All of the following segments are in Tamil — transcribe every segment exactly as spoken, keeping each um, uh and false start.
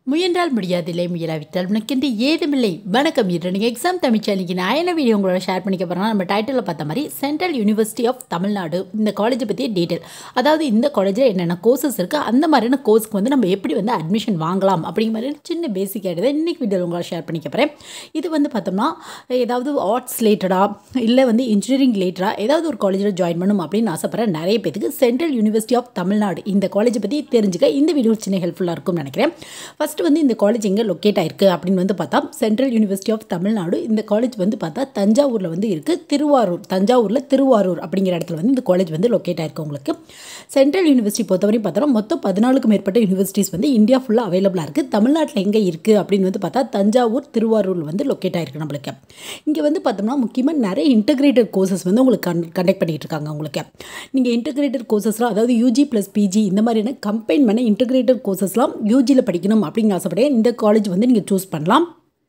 முயன்றால் முடியாதில்லை முயலாவிட்டால் உனக்கென்று ஏதுமில்லை வணக்கம் இன்று நீங்கள் எக்ஸாம் தமிழ் சேனலுக்கு நான் என்ன வீடியோ உங்களோட ஷேர் பண்ணிக்க போகிறேன்னா நம்ம டைட்டிலில் பார்த்த மாதிரி சென்ட்ரல் யூனிவர்சிட்டி ஆஃப் தமிழ்நாடு இந்த காலேஜை பற்றிய டீட்டெயில். அதாவது இந்த காலேஜில் என்னென்ன கோர்சஸ் இருக்குது, அந்த மாதிரியான கோர்ஸ்க்கு வந்து நம்ம எப்படி வந்து அட்மிஷன் வாங்கலாம் அப்படிங்கிற மாதிரி சின்ன பேசிக் ஆகிடுது இன்றைக்கி வீடியோ உங்களோட ஷேர் பண்ணிக்க போகிறேன். இது வந்து பார்த்தோம்னா ஏதாவது ஆர்ட்ஸ் ரிலேட்டடாக இல்லை வந்து இன்ஜினியரிங் ரிலேட்டடாக ஏதாவது ஒரு காலேஜில் ஜாயின் பண்ணணும் அப்படின்னு ஆசைப்படுற நிறைய பேருக்கு சென்ட்ரல் யூனிவர்சிட்டி ஆஃப் தமிழ்நாடு இந்த காலேஜை பற்றி தெரிஞ்சுக்க இந்த வீடியோ சின்ன ஹெல்ப்ஃபுல்லாக இருக்கும்னு நினைக்கிறேன். ஃபஸ்ட் வந்து இந்த காலேஜ் எங்கே லொக்கேட் ஆயிருக்கு அப்படின்னு வந்து பார்த்தா சென்ட்ரல் யூனிவர்சிட்டி ஆஃப் தமிழ்நாடு இந்த காலேஜ் வந்து பார்த்தா தஞ்சாவூரில் வந்து இருக்குது. திருவாரூர் தஞ்சாவூரில் திருவாரூர் அப்படிங்கிற இடத்துல வந்து இந்த காலேஜ் வந்து லொக்கேட் ஆயிருக்கு. உங்களுக்கு சென்ட்ரல் யூனிவர்சிட்டி பொறுத்தவரையும் பார்த்தோம்னா மொத்தம் பதினாலுக்கும் மேற்பட்ட யூனிவர்சிட்டிஸ் வந்து இந்தியா ஃபுல்லாக அவைலபிளாக இருக்குது. தமிழ்நாட்டில் எங்கே இருக்குது அப்படின்னு வந்து பார்த்தா தஞ்சாவூர் திருவாரூர் வந்து லொக்கேட் ஆயிருக்கு. நம்மளுக்கு இங்கே வந்து பார்த்தோம்னா முக்கியமாக நிறைய இன்டகிரேட்டட் கோர்சஸ் வந்து உங்களுக்கு கன் கண்டக்ட் பண்ணிகிட்டு இருக்காங்க. உங்களுக்கு நீங்கள் இன்டகிரேட்டட் கோர்சஸ்லாம் அதாவது யூஜி ப்ளஸ் பிஜி இந்த மாதிரியான கம்பைன் பண்ண இன்டகிரேட்டட் கோர்சஸ்லாம் யூஜியில் படிக்கணும் அப்படிங்கிற ஆசைப்பட இந்த காலேஜ் வந்து நீங்கள் சூஸ் பண்ணலாம்.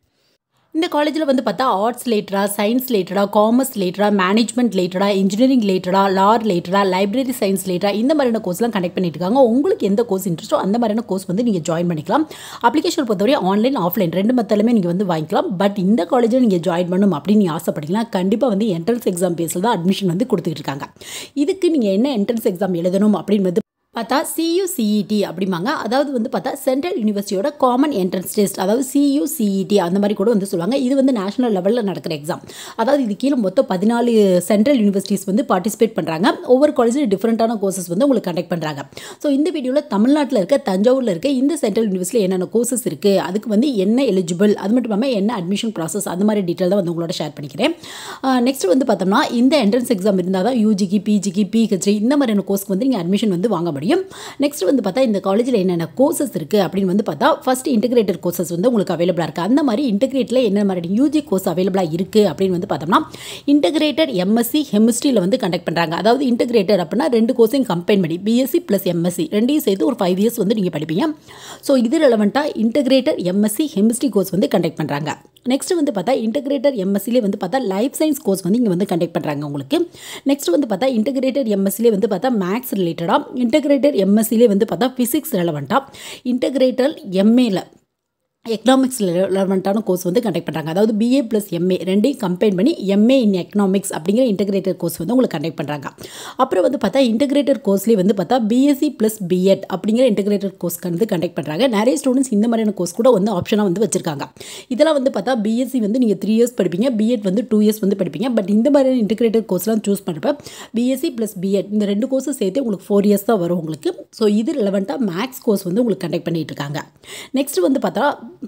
இந்த காலேஜில் வந்து பார்த்தா ஆர்ட்ஸ் ரிலேட்டடாக, சயின்ஸ் ரிலேட்டடாக, காமர்ஸ் ரிலேட்டடாக, மேனேஜ்மெண்ட் ரிலேட்டடாக, இன்ஜினியரிங் ரிலேட்டடாக, லா ரிலேட்டடாக, லைப்ரரி சயின்ஸ் ரிலேட்டடாக இந்த மாதிரியான கோர்ஸ்லாம் கண்டக்ட் பண்ணிட்டு இருக்காங்க. உங்களுக்கு எந்த கோர்ஸ் இன்ட்ரெஸ்ட்டோ அந்த மாதிரியான கோர்ஸ் வந்து நீங்கள் ஜாயின் பண்ணிக்கலாம். அப்ளிகேஷன் பொறுத்தவரை ஆன்லைன் ஆஃப்லைன் ரெண்டு மெத்தட்லுமே நீங்கள் வந்து வாங்கிக்கலாம். பட் இந்த காலேஜில் நீங்கள் ஜாயின் பண்ணணும் அப்படின்னு நீங்கள் ஆசைப்பட்டீங்கன்னா கண்டிப்பாக வந்து என்ட்ரன்ஸ் எக்ஸாம் பேஸில் தான் அட்மிஷன் வந்து கொடுத்துட்டு இருக்காங்க. இதுக்கு நீங்கள் என்ன என்ட்ரன்ஸ் எக்ஸாம் எழுதணும் அப்படின்னு வந்து பார்த்தா சியூசிஇடி அப்படிம்பாங்க. அதாவது வந்து பார்த்தா சென்ட்ரல் யூனிவர்சிட்டியோட காமன் என்ட்ரன்ஸ் டெஸ்ட், அதாவது சியூசிஇடி அந்த மாதிரி கூட வந்து சொல்லுவாங்க. இது வந்து நேஷனல் லெவலில் நடக்கிற எக்ஸாம். அதாவது இது கீழே மொத்தம் பதினாலு சென்ட்ரல் யூனிவர்சிட்டிஸ் வந்து பார்ட்டிசிபேட் பண்ணுறாங்க. ஒவ்வொரு காலேஜில் டிஃப்ரெண்ட்டான கோர்சஸ் வந்து உங்களுக்கு கண்டக்ட் பண்ணுறாங்க. ஸோ இந்த வீடியோவில் தமிழ்நாட்டில் இருக்க தஞ்சாவூரில் இருக்க இந்த சென்ட்ரல் யூனிவர்சிட்டியில் என்னென்ன கோர்சஸ் இருக்குது, அதுக்கு வந்து என்ன எலிஜிபிள், அது மட்டும் இல்லாமல் என்ன அட்மிஷன் ப்ராசஸ் அந்த மாதிரி டீட்டெயில் தான் வந்து உங்களோட ஷேர் பண்ணிக்கிறேன். நெக்ஸ்ட் வந்து பார்த்தோம்னா இந்த என்ட்ரன்ஸ் எக்ஸாம் இருந்தால் தான் யூஜிக்கு பிஜிக்கு பிஹெச்டி இந்த மாதிரியான கோர்ஸ்க்கு வந்து நீங்கள் அட்மிஷன் வந்து வாங்க முடியும். நெக்ஸ்ட் வந்து பார்த்தா இந்த காலேஜில் என்னென்ன கோர்சஸ் இருக்குது அப்படின்னு வந்து பார்த்தா ஃபர்ஸ்ட் இன்டகிரேட்டட் கோர்சஸ் வந்து உங்களுக்கு அவைலபிளாக இருக்குது. அந்த மாதிரி இன்டகிரேட்டில் என்ன மாதிரி யூஜி கோர்ஸ் அவைலபிளாக இருக்குது அப்படின்னு வந்து பார்த்தோம்னா இன்டகிரேட்டட் எம்எஸ்சி கெமிஸ்ட்ரியில் வந்து கண்டக்ட் பண்ணுறாங்க. அதாவது இன்டகிரேட்டட் அப்படின்னா ரெண்டு கோர்ஸையும் கம்பைன் பண்ணி பிஎஸ்சி ப்ளஸ் எம்எஸ்சி ரெண்டையும் சேர்த்து ஒரு ஃபைவ் இயர்ஸ் வந்து நீங்கள் படிப்பீங்க. ஸோ இது ரெலவெண்ட்டாக இன்டகிரேட்டட் எம்எஸ்சி கெமிஸ்ட்ரி கோர்ஸ் வந்து கண்டக்ட் பண்ணுறாங்க. நெக்ஸ்ட் வந்து பார்த்தா இன்டகிரேட்டட் எம்எஸ்சிலே வந்து பார்த்தா லைஃப் சயின்ஸ் கோர்ஸ் வந்து இங்கே வந்து கண்டக்ட் பண்ணுறாங்க உங்களுக்கு. நெக்ஸ்ட் வந்து பார்த்தா இன்டகிரேட்டட் எம்எஸ்சிலே வந்து பார்த்தா மேக்ஸ் ரிலேட்டடாக, இன்டகிரேட்டட் எம்எஸ்சிலே வந்து பார்த்தா ஃபிசிக்ஸ் ரெலவெண்ட்டாக, இன்டகிரேட்டட் எம்ஏல எக்கனாமிக்ஸ் ரெலவெண்ட்டான கோர்ஸ் வந்து கண்டக்ட் பண்ணுறாங்க. அதாவது பிஏ ப்ளஸ் எம்ஏ ரெண்டையும் கம்பைன் பண்ணி எம்ஏ இன் எக்கனாமிக்ஸ் அப்படிங்கிற இன்டகிரேட்டட் கோர்ஸ் வந்து உங்களுக்கு கண்டக்ட் பண்ணுறாங்க. அப்புறம் வந்து பார்த்தா இன்டகிரேட்டட் கோர்ஸ்லேயே வந்து பார்த்தா பிஎஸ்சி ப்ளஸ் பிஎட் அப்படிங்கிற இன்டகிரேட்டட் கோர்ஸ் வந்து கண்டக்ட் பண்ணுறாங்க. நிறைய ஸ்டூடெண்ட்ஸ் இந்த மாதிரியான கோர்ஸ் கூட வந்து ஆப்ஷனாக வந்து வச்சிருக்காங்க. இதெல்லாம் வந்து பார்த்தா பிஎஸ்சி வந்து நீங்கள் த்ரீ இயர்ஸ் படிப்பீங்க, பிஎட் வந்து டூ இயர்ஸ் வந்து படிப்பீங்க. பட் இந்த மாதிரியான இன்டகிரேட்டட் கோர்ஸ்லாம் சூஸ் பண்ணுறப்ப பிஎஸ்சி ப்ளஸ் பிஎட் இந்த ரெண்டு கோர்ஸும் சேர்த்து உங்களுக்கு ஃபோர் இயர்ஸ் தான் வரும் உங்களுக்கு. ஸோ இது ரெலவெண்ட்டாக மேக்ஸ் கோர்ஸ் வந்து உங்களுக்கு கண்டக்ட் பண்ணிட்டு இருக்காங்க. நெக்ஸ்ட் வந்து பார்த்தா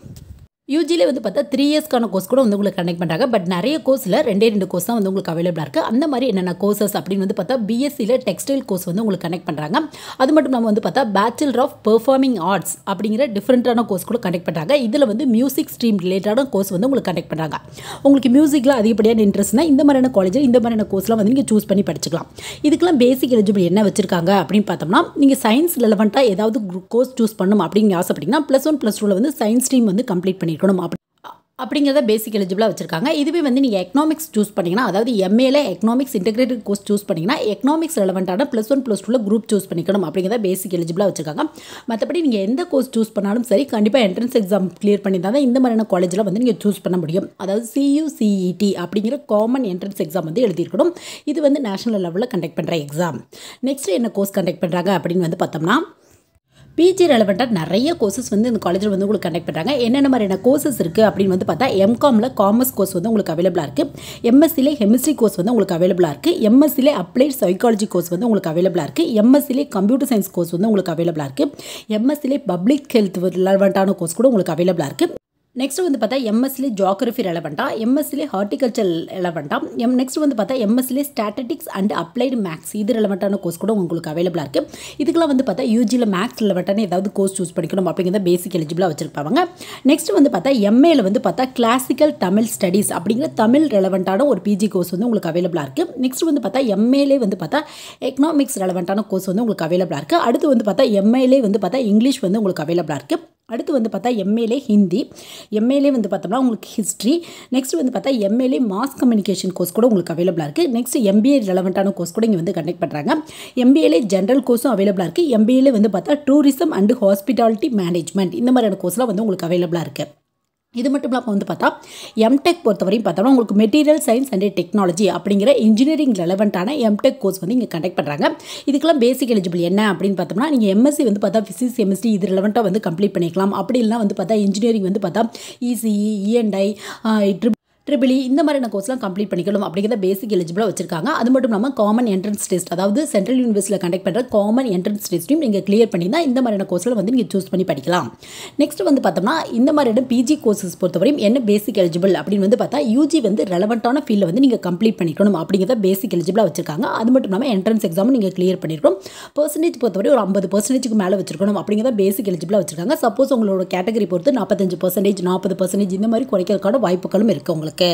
யூஜிலே வந்து பார்த்தா த்ரீ இயர்ஸ்க்கான கோர்ஸ் கூட வந்து உங்களுக்கு கண்டக்ட் பண்ணுறாங்க. பட் நிறைய கோர்ஸில் ரெண்டே ரெண்டு கோர்ஸ் தான் வந்து உங்களுக்கு அவைலபிளாக இருக்குது. அந்த மாதிரி என்னென்ன கோர்சஸ் அப்படின்னு வந்து பார்த்தா பிஎஸ்சியில் டெக்ஸ்டைல் கோர்ஸ் வந்து உங்களுக்கு கண்டக்ட் பண்ணுறாங்க. அது மட்டும் இல்லாமல் வந்து பார்த்தா பேச்சுலர் ஆஃப் பெர்ஃபார்மிங் ஆர்ட்ஸ் அப்படிங்கிற டிஃப்ரெண்ட்டான கோர்ஸ் கூட கண்டக்ட் பண்ணுறாங்க. இதில் வந்து மியூசிக் ஸ்ட்ரீம் ரிலேட்டடான கோர்ஸ் வந்து உங்களுக்கு கண்டக்ட் பண்ணுறாங்க. உங்களுக்கு மியூசிக்கில் அதிகப்படியான இன்ட்ரெஸ்ட்னா இந்த மாதிரியான காலேஜில் இந்த மாதிரியான கோர்ஸ்லாம் வந்து நீங்கள் சூஸ் பண்ணி படிச்சுக்கலாம். இதுக்கெல்லாம் பேசிக் எலிஜிபிள் என்ன வச்சிருக்காங்க அப்படின்னு பார்த்தோம்னா நீங்கள் சயின்ஸ் ரெலவெண்ட்டாக ஏதாவது கோர்ஸ் சூஸ் பண்ணணும் அப்படின்னு ஆசைப்பட்டீங்கன்னா ப்ளஸ் ஒன் ப்ளஸ் டூவில் வந்து சயின்ஸ் ஸ்ட்ரீம் வந்து கம்ப்ளீட் பண்ணி அப்படி அப்படிங்கிறத பேசிக் எலிஜிபிளாக வச்சிருக்காங்க. இதுவே வந்து நீங்கள் எக்கனாமிக்ஸ் சூஸ் பண்ணிங்கன்னா, அதாவது எம்ஏல எக்கனாமிக்ஸ் இன்டகிரேட்டட் கோர்ஸ் சூஸ் பண்ணிங்கன்னா எக்கனாமிக்ஸ் ரெலவெண்ட்டான ப்ளஸ் ஒன் ப்ளஸ் டூவில் குரூப் சூஸ் பண்ணிக்கணும் அப்படிங்கிறத பேசிக் எலிஜிபிளாக வச்சிருக்காங்க. மற்றபடி நீங்கள் எந்த கோர்ஸ் சூஸ் பண்ணாலும் சரி கண்டிப்பாக என்ட்ரன்ஸ் எக்ஸாம் கிளியர் பண்ணி தான் இந்த மாதிரியான காலேஜில் வந்து நீங்கள் சூஸ் பண்ண முடியும். அதாவது சியூசிஇடி அப்படிங்கிற காமன் என்ட்ரன்ஸ் எக்ஸாம் வந்து எழுதியிருக்கணும். இது வந்து நேஷனல் லெவலில் கண்டக்ட் பண்ணுற எக்ஸாம். நெக்ஸ்ட் என்ன கோர்ஸ் கண்டக்ட் பண்ணுறாங்க அப்படின்னு வந்து பார்த்தோம்னா பிஜி ரெலவெண்ட்டாக நிறைய கோர்சஸ் வந்து இந்த காலேஜில் வந்து உங்களுக்கு கண்டக்ட் பண்ணுறாங்க. என்னென்ன மாதிரியான கோர்சஸ் இருக்குது அப்படின்னு வந்து பார்த்தா எம்காமில் காமர்ஸ் கோர்ஸ் வந்து உங்களுக்கு அவைலபிளாக இருக்குது. எம்எஸ்சிலே கெமிஸ்ட்ரி கோர்ஸ் வந்து உங்களுக்கு அவைலபிளாக இருக்குது. எம்எஸ்சிலே அப்ளைட் சைக்காலஜி கோர்ஸ் வந்து உங்களுக்கு அவைலபிளாக இருக்குது. எம்எஸ்சிலே கம்ப்யூட்டர் சயின்ஸ் கோர்ஸ் வந்து உங்களுக்கு அவைலபிளாக இருக்குது. எம்எஸ்சிலே பப்ளிக் ஹெல்த் ரெலவெண்ட்டான கோர்ஸ் கூட உங்களுக்கு அவைலபிளாக இருக்குது. நெக்ஸ்ட் வந்து பார்த்தா எம்எஸ்சிலே ஜியோகிராஃபி ரெலவெண்ட்டாக, எம்எஸ்சிலே ஹார்டிகல்ச்சர் ரெலவெண்ட்டாக, எம் நெக்ஸ்ட் வந்து பார்த்தா எம்எஸ்சிலே ஸ்டாட்டிஸ்டிக்ஸ் அண்ட் அப்ளைடு மேக்ஸ் இது ரெலவெண்ட்டான கோர்ஸ் கூட உங்களுக்கு அவைலபிளாக இருக்குது. இதுக்கெல்லாம் வந்து பார்த்தா யூஜியில் மேக்ஸ் ரெலவெண்ட்டான ஏதாவது கோர்ஸ் சூஸ் பண்ணிக்கணும் அப்படிங்கிறத பேசிக் எலிஜிபிளாக வச்சிருப்பாங்க. நெக்ஸ்ட் வந்து பார்த்தா எம்ஏல வந்து பார்த்தா கிளாசிக்கல் தமிழ் ஸ்டடீஸ் அப்படிங்கிற தமிழ் ரெலவெண்ட்டான ஒரு பிஜி கோர்ஸ் வந்து உங்களுக்கு அவைலபிளாக இருக்குது. நெக்ஸ்ட் வந்து பார்த்தா எம்ஏலே வந்து பார்த்தா எக்கனாமிக்ஸ் ரெலவெண்ட்டான கோர்ஸ் வந்து உங்களுக்கு அவைலபிளாக இருக்குது. அடுத்து வந்து பார்த்தா எம்ஏலே வந்து பார்த்தா இங்கிலீஷ் வந்து உங்களுக்கு அவைலபிளாக இருக்குது. அடுத்து வந்து பார்த்தா எம்ஏலே ஹிந்தி, எம்ஏலே வந்து பார்த்தோம்னா உங்களுக்கு ஹிஸ்ட்ரி, நெக்ஸ்ட் வந்து பார்த்தா எம்ஏலே மாஸ் கம்யூனிகேஷன் கோர்ஸ் கூட உங்களுக்கு அவைலபிளாக இருக்குது. நெக்ஸ்ட் எம்பிஏ ரெலவெண்ட்டான கோர்ஸ் கூட இங்கே வந்து கண்டக்ட் பண்ணுறாங்க. எம்பிஏலே ஜென்ரல் கோர்ஸும் அவைலபிளாக இருக்குது. எம்பிஏலே வந்து பார்த்தா டூரிசம் அண்ட் ஹாஸ்பிட்டாலிட்டி மேனேஜ்மெண்ட் இந்த மாதிரியான கோர்ஸ்லாம் வந்து உங்களுக்கு அவைலபிளாக இருக்குது. இது மட்டும் இல்லாமல் வந்து பார்த்தா எம்டெக் பொறுத்தவரையும் பார்த்தோம்னா உங்களுக்கு மெட்டீரியல் சயின்ஸ் அண்ட் டெக்னாலஜி அப்படிங்கிற இன்ஜினியரிங் ரெலவெண்ட்டான எம்டெக் கோர்ஸ் வந்து இங்கே கண்டக்ட் பண்ணுறாங்க. இதுக்கெல்லாம் பேசிக் எலிஜிபிள் என்ன அப்படின்னு பார்த்தோம்னா நீங்கள் எம்எஸ்சி வந்து பார்த்தா ஃபிசிக்ஸ் கெமிஸ்ட்ரி இது ரெலவெண்ட்டாக வந்து கம்ப்ளீட் பண்ணிக்கலாம். அப்படி இல்லைனா வந்து பார்த்தா இன்ஜினியரிங் வந்து பார்த்தா இசிஇ, இஎன்ஐ, ட்ரிபிள் இந்த மாதிரியான கோர்ஸ்லாம் கம்ப்ளீட் பண்ணிக்கணும் அப்படிங்கிற பேசிக் எலிஜிபிளாக வச்சிருக்காங்க. அது மட்டும் இல்லாமல் காமன் என்ட்ரன்ஸ் டெஸ்ட், அதாவது சென்ட்ரல் யூனிவர்சிட்டியில் கண்டக்ட் பண்ணுற காமன் என்ட்ரன்ஸ் டெஸ்ட்டையும் நீங்கள் கிளியர் பண்ணி தான் இந்த மாதிரியான கோர்ஸில் வந்து நீங்கள் சூஸ் பண்ணி படிக்கலாம். நெக்ஸ்ட் வந்து பார்த்தோம்னா இந்த மாதிரியான பிஜி கோர்சஸ் பொறுத்தவரையும் என்ன பேசிக் எலிஜிபிள் அப்படின்னு வந்து பார்த்தா யூஜி வந்து ரெலவெண்ட்டான ஃபீல்டில் வந்து நீங்கள் கம்ப்ளீட் பண்ணிக்கணும் அப்படிங்கிறத பேசிக் எலிஜிபிளாக வச்சிருக்காங்க. அது மட்டும் இல்லாமல் என்ட்ரன்ஸ் எக்ஸாமும் நீங்கள் கிளியர் பண்ணிருக்கணும். பர்சன்டேஜ் பொறுத்தவரை ஒரு ஐம்பது பர்சன்டேஜுக்கு மேலே வச்சிருக்கணும் அப்படிங்கிறத பேசிக் எலிஜிபிளாக வச்சிருக்காங்க. சப்போஸ் உங்களோட கேட்டகரி பொறுத்து நாற்பத்தஞ்சு பர்சன்டேஜ் நாற்பது பர்சன்டேஜ் இந்த மாதிரி குறைக்கிறதுக்கான வாய்ப்புகளும் இருக்குது உங்களுக்கு.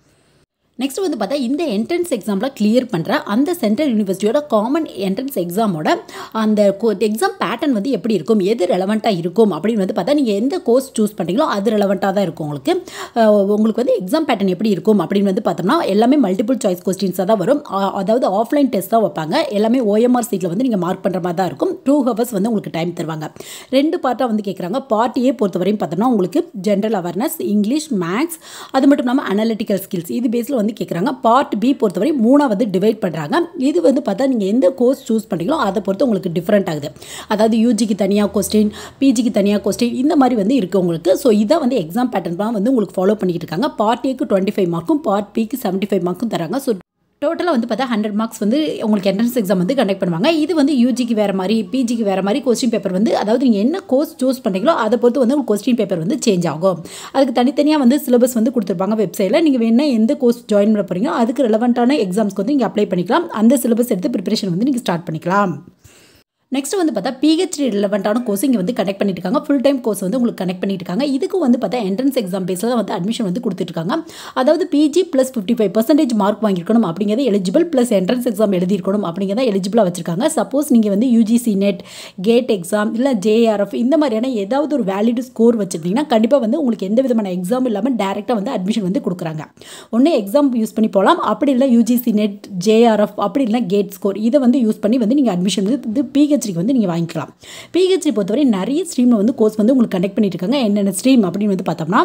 நெக்ஸ்ட் வந்து பார்த்தா இந்த என்ட்ரன்ஸ் எக்ஸாமில் கிளியர் பண்ணுற அந்த சென்ட்ரல் யூனிவர்சிட்டியோட காமன் என்ட்ரன்ஸ் எக்ஸாமோட அந்த எக்ஸாம் பேட்டர்ன் வந்து எப்படி இருக்கும், எது ரெலவெண்ட்டாக இருக்கும் அப்படின்னு வந்து பார்த்தா நீங்கள் எந்த கோர்ஸ் சூஸ் பண்ணுறீங்களோ அது ரெலவெண்ட்டாக தான் இருக்கும் உங்களுக்கு. உங்களுக்கு வந்து எக்ஸாம் பேட்டர்ன் எப்படி இருக்கும் அப்படின்னு வந்து பார்த்தோம்னா எல்லாமே மல்டிபிள் சாய்ஸ் கொஸ்டின்ஸாக தான் வரும். அதாவது ஆஃப்லைன் டெஸ்ட் தான் வைப்பாங்க. எல்லாமே ஓஎம்ஆர் சீட்டில் வந்து நீங்கள் மார்க் பண்ணுற மாதிரி தான் இருக்கும். டூ ஹவர்ஸ் வந்து உங்களுக்கு டைம் தருவாங்க. ரெண்டு பார்ட்டாக வந்து கேட்குறாங்க. பார்ட் ஏ பொறுத்தவரையும் பார்த்தோம்னா உங்களுக்கு ஜென்ரல் அவேர்னஸ், இங்கிலீஷ், மேக்ஸ், அது மட்டும் இல்லாமல் அனலிட்டிக்கல் ஸ்கில்ஸ் இது பேஸில் வந்து கேட்குறாங்க. பார்ட் பி பொறுத்தவரை மூணாவது டிவைட் பண்ணுறாங்க. இது வந்து பார்த்தா நீங்கள் எந்த கோர்ஸ் சூஸ் பண்ணுறீங்களோ அதை பொறுத்து உங்களுக்கு டிஃப்ரெண்ட் ஆகுது. அதாவது யூஜிக்கு தனியாக கொஸ்டின், பிஜிக்கு தனியாக கொஸ்டின் இந்த மாதிரி வந்து இருக்குது உங்களுக்கு. ஸோ இதை வந்து எக்ஸாம் பேட்டர்ன் தான் வந்து உங்களுக்கு ஃபாலோ பண்ணிட்டு இருக்காங்க. பார்ட் ஏக்கு டுவெண்ட்டி ஃபைவ் மார்க்கும் பார்ட் பிக்கு செவன்ட்டி ஃபைவ் மார்க்கும் தராங்க. ஸோ டோட்டலாக வந்து பார்த்தா ஹண்ட்ரட் மார்க்ஸ் வந்து உங்களுக்கு என்ட்ரன்ஸ் எக்ஸாம் வந்து கண்டக்ட் பண்ணுவாங்க. இது வந்து யூஜிக்கு வேறு மாதிரி, பிஜிக்கு வேறு மாதிரி கொஸ்டின் பேப்பர் வந்து, அதாவது நீங்கள் என்ன கோர்ஸ் சூஸ் பண்ணுறீங்களோ அதை பொறுத்து வந்து உங்களுக்கு கொஸ்டின் பேப்பர் வந்து சேஞ்ச் ஆகும். அதுக்கு தனித்தனியாக வந்து சிலபஸ் வந்து கொடுத்துருப்பாங்க வெப்சைட்டில். நீங்கள் வேணால் எந்த கோர்ஸ் ஜாயின் பண்ண போகிறீங்களோ அதுக்கு ரெலவெண்ட்டான எக்ஸாம்ஸ்க்கு வந்து நீங்கள் அப்ளை பண்ணிக்கலாம். அந்த சிலபஸ் எடுத்து ப்ரிப்பரேஷன் வந்து நீங்கள் ஸ்டார்ட் பண்ணிக்கலாம். நெக்ஸ்ட் வந்து பார்த்தா பிஹெச்டி ரிலவெண்ட்டான கோர்ஸ் இங்கே வந்து கனெக்ட் பண்ணிட்டு இருக்காங்க. ஃபுல் டைம் கோர்ஸ் வந்து உங்களுக்கு கனெக்ட் பண்ணிட்டு இருக்காங்க. இதுக்கு வந்து பார்த்தா என்ட்ரன்ஸ் எக்ஸாம் பேஸில் தான் வந்து அட்மிஷன் வந்து கொடுத்துட்ருக்காங்க. அதாவது PG plus fifty five percentage mark வாங்கியிருக்கணும் அப்படிங்கிறத எலிஜிபிள், ப்ளஸ் என்ட்ரன்ஸ் எக்ஸாம் எழுதியிருக்கணும் அப்படிங்கிறத எலிஜிபிளாக வச்சிருக்காங்க. சப்போஸ் நீங்கள் வந்து யூஜிசி நெட், கேட் எக்ஸாம் இல்லை ஜேஆர்எஃப் இந்த மாதிரியான ஏதாவது ஒரு வேலிட் ஸ்கோர் வச்சுருந்தீங்கன்னா கண்டிப்பாக வந்து உங்களுக்கு எந்த விதமான எக்ஸாம் இல்லாமல் டேரெக்டாக வந்து அட்மிஷன் வந்து கொடுக்குறாங்க. ஒன்று எக்ஸாம் யூஸ் பண்ணி போகலாம், அப்படி இல்லை யூஜிசி நெட், ஜேஆர்எஃப் அப்படி இல்லை கேட் ஸ்கோர் இதை வந்து யூஸ் பண்ணி வந்து நீங்கள் அட்மிஷன் வந்து பிஹெச்டிக்கு வந்து நீங்கள் வாங்கிக்கலாம். பிஹெச்டி பொறுத்தவரை நிறைய ஸ்ட்ரீமில் வந்து கோர்ஸ் வந்து உங்களுக்கு கண்டக்ட் பண்ணிட்டு இருக்காங்க. என்னென்ன ஸ்ட்ரீம் அப்படின்னு வந்து பார்த்தோம்னா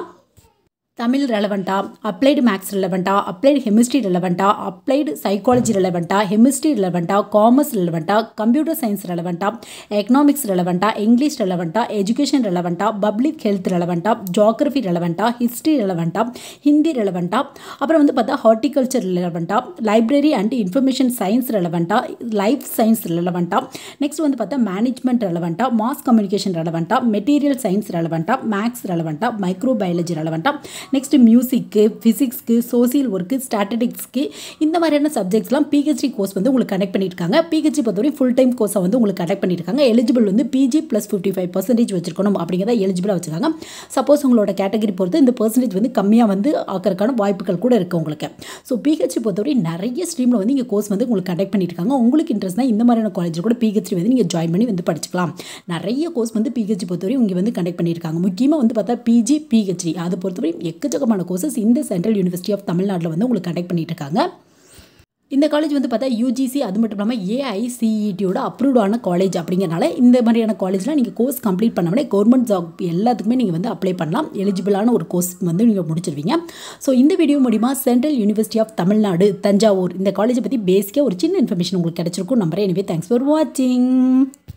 தமிழ் ரெலவெண்ட்டா, அப்ளைடு மேக்ஸ் ரெலவெண்ட்டா, அப்ளைடு கெமிஸ்ட்ரி ரெலவெண்ட்டா, அப்ளைடு சைக்காலஜி ரெலவெண்ட்டா, கெமிஸ்ட்ரி ரெலவெண்ட்டா, காமர்ஸ் ரெலவெண்ட்டா, கம்ப்யூட்டர் சயின்ஸ் ரெலவெண்ட்டா, எக்கனாமிக்ஸ் ரெலவெண்ட்டா, இங்கிலீஷ் ரெலவெண்ட்டா, எஜுகேஷன் ரெலவெண்ட்டா, பப்ளிக் ஹெல்த் ரெலவெண்ட்டா, ஜியாகிரஃபி ரெலவெண்ட்டா, ஹிஸ்ட்ரி ரெலவெண்ட்டா, ஹிந்தி ரெலவெண்ட்டா, அப்புறம் வந்து பார்த்தா ஹார்டிகல்ச்சர் ரெலவெண்ட்டா, லைப்ரரி அண்ட் இன்ஃபர்மேஷன் சயின்ஸ் ரெலவெண்ட்டா, லைஃப் சயின்ஸ் ரெலவெண்ட்டா, நெக்ஸ்ட் வந்து பார்த்தா மேனேஜ்மெண்ட் ரெலவெண்ட்டா, மாஸ் கம்யூனிகேஷன் ரெலவெண்ட்டா, மெட்டீரியல் சயின்ஸ் ரெலவெண்ட்டா, மேக்ஸ் ரெலவெண்ட்டா, மைக்ரோ பயாலஜி ரெலவெண்ட்டா, நெக்ஸ்ட் மியூசிக்கு, ஃபிசிக்ஸ்க்கு, சோசியல் ஒர்க்கு, ஸ்டாட்டிஸ்டிக்ஸ்க்கு இந்த மாதிரியான சப்ஜெக்ட்ஸ்லாம் பிஹெச்டி கோர்ஸ் வந்து உங்களுக்கு கனெக்ட் பண்ணியிருக்காங்க. பிஹெச்டி பொறுத்தவரை ஃபுல் டைம் கோர்ஸை வந்து உங்களுக்கு கனெக்ட் பண்ணியிருக்காங்க. எலிஜிபிள் வந்து PG plus fifty five percentage வச்சிருக்கணும் அப்படிங்கிறத எலிஜிபிளாக வச்சிருக்காங்க. சப்போஸ் உங்களோட கேட்டகரி பொறுத்து இந்த பர்சன்டேஜ் வந்து கம்மியாக வந்து ஆக்கிறதுக்கான வாய்ப்புகள் கூட இருக்குது உங்களுக்கு. ஸோ பிஹெச்டி பொறுத்தவரை நிறைய ஸ்ட்ரீமில் வந்து இங்கே கோர்ஸ் வந்து உங்களுக்கு கனெக்ட் பண்ணியிருக்காங்க. உங்களுக்கு இன்ட்ரெஸ்ட் தான் இந்த மாதிரியான காலேஜில் கூட பிஹெச்டி வந்து நீங்கள் ஜாயின் பண்ணி வந்து படிச்சுக்கலாம். நிறைய கோர்ஸ் வந்து பிஹெச்டி பொறுத்தவரை இங்கே வந்து கனெக்ட் பண்ணியிருக்காங்க. முக்கியமாக வந்து பார்த்தா பிஜி, பிஹெச்டி அதை பொறுத்தவரை எக்கச்சக்கமான கோர்சஸ் இந்த சென்ட்ரல் யூனிவர்சிட்டி ஆஃப் தமிழ்நாட்டில் வந்து உங்களுக்கு கண்டக்ட் பண்ணிட்டு இருக்காங்க. இந்த காலேஜ் வந்து பார்த்தா யூஜிசி அது மட்டும் இல்லாமல் ஏஐசிஇடியோட அப்ரூவ்டான காலேஜ் அப்படிங்கிறனால இந்த மாதிரியான காலேஜில் நீங்கள் கோர்ஸ் கம்ப்ளீட் பண்ணாமலே கவர்மெண்ட் ஜாப் எல்லாத்துக்குமே நீங்கள் வந்து அப்ளை பண்ணலாம். எலிஜிபிளான ஒரு கோர்ஸ் வந்து நீங்கள் முடிச்சிருவீங்க. ஸோ இந்த வீடியோ மூலிமா central university of Tamil Nadu Thanjavur இந்த காலேஜை பற்றி பேசிக்காக ஒரு சின்ன இன்ஃபர்மேஷன் உங்களுக்கு கிடைச்சிருக்கும் நம்புறேன். எனவே தேங்க்ஸ் ஃபார் வாட்சிங்.